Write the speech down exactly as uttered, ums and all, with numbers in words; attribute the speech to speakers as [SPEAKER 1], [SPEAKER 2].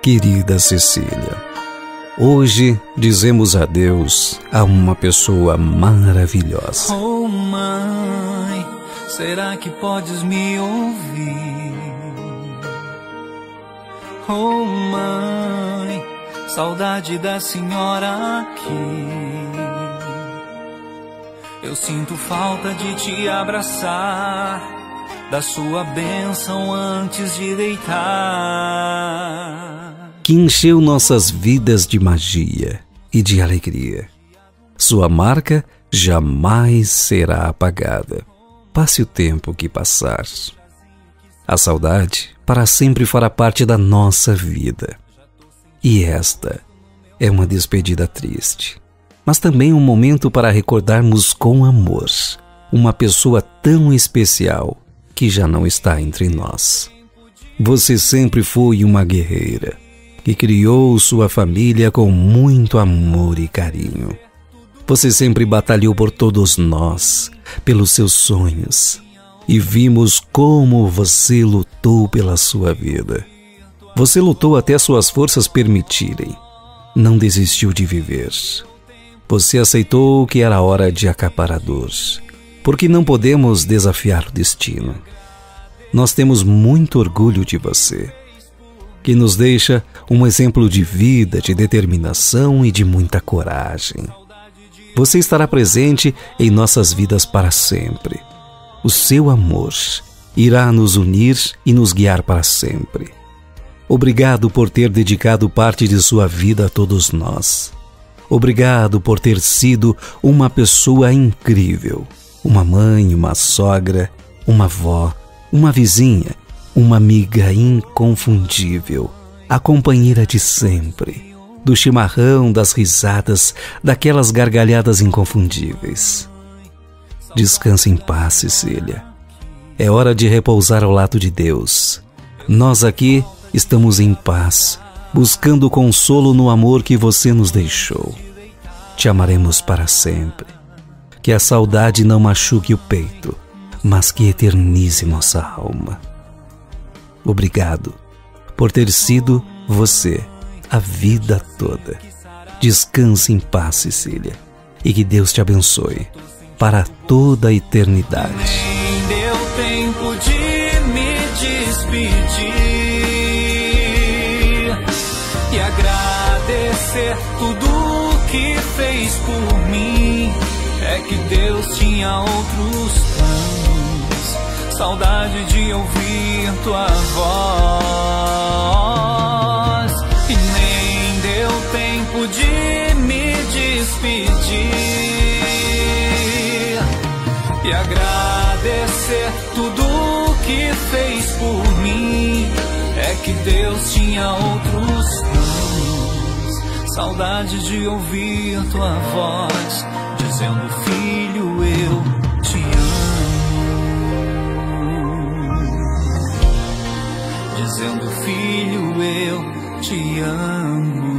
[SPEAKER 1] querida Cecília. Hoje dizemos adeus a uma pessoa maravilhosa.
[SPEAKER 2] Oh, mãe, será que podes me ouvir? Oh, mãe, saudade da senhora aqui. Eu sinto falta de te abraçar, da sua bênção antes de deitar.
[SPEAKER 1] Que encheu nossas vidas de magia e de alegria. Sua marca jamais será apagada, passe o tempo que passar. A saudade para sempre fará parte da nossa vida. E esta é uma despedida triste, mas também um momento para recordarmos com amor uma pessoa tão especial que já não está entre nós. Você sempre foi uma guerreira que criou sua família com muito amor e carinho. Você sempre batalhou por todos nós, pelos seus sonhos, e vimos como você lutou pela sua vida. Você lutou até suas forças permitirem. Não desistiu de viver. Você aceitou que era hora de acabar a dor, porque não podemos desafiar o destino. Nós temos muito orgulho de você, que nos deixa um exemplo de vida, de determinação e de muita coragem. Você estará presente em nossas vidas para sempre. O seu amor irá nos unir e nos guiar para sempre. Obrigado por ter dedicado parte de sua vida a todos nós. Obrigado por ter sido uma pessoa incrível. Uma mãe, uma sogra, uma avó, uma vizinha, uma amiga inconfundível, a companheira de sempre, do chimarrão, das risadas, daquelas gargalhadas inconfundíveis. Descanse em paz, Cecília. É hora de repousar ao lado de Deus. Nós aqui estamos em paz, buscando consolo no amor que você nos deixou. Te amaremos para sempre. Que a saudade não machuque o peito, mas que eternize nossa alma. Obrigado por ter sido você a vida toda. Descanse em paz, Cecília, e que Deus te abençoe para toda a eternidade.
[SPEAKER 2] Nem deu tempo de me despedir e agradecer tudo que fez por mim. É que Deus tinha outros planos, saudade de ouvir tua voz. E nem deu tempo de me despedir e agradecer tudo que fez por mim. É que Deus tinha outros planos, saudade de ouvir tua voz, dizendo: filho, eu te amo. Dizendo: filho, eu te amo.